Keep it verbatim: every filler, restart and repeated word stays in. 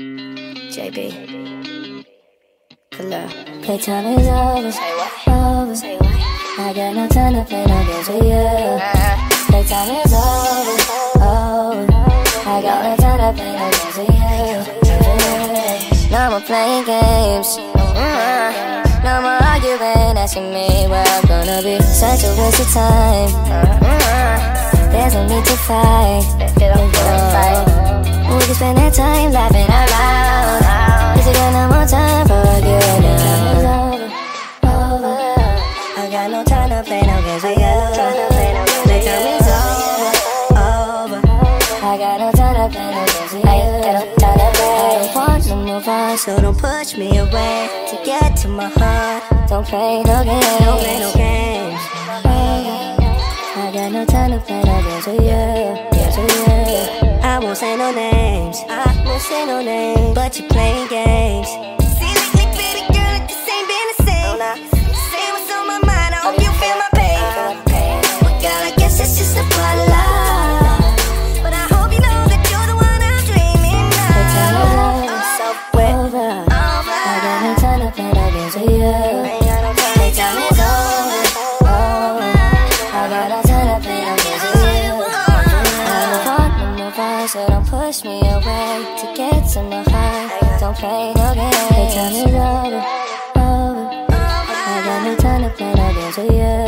J B. Hello. Playtime is over. Say what? Over. Say what? I got no time to play no games with you. Playtime is over. Over. I got no time to play no games with you. No more playing games. Mm-hmm. No more arguing, asking me where I'm gonna be. Such a waste of time. Mm-hmm. There's no need to fight. We can spend that time laughing out loud. Cause I got no more time for you now. Over, over. I got no time to play no games with you. Playtime is over, over. I got no time to play no games with you. I don't want to move on, so don't push me away. To get to my heart, don't play no games. Don't play no games. I got no time to play no games with you. Games with you. I won't say no names, I won't say no names, but you're playing games. See, lately, baby girl, it just ain't been the same. Say what's on my mind, I hope you feel my pain. But girl, I guess it's just a part of life. But I hope you know that you're the one I'm dreaming of. Playtime is over, over. I got no time to play no games with you. Playtime is over, over. I got no time to play no games with you. So don't push me away to get to my heart. Don't play no games. Playtime is over, over. I got no time to play no games with you.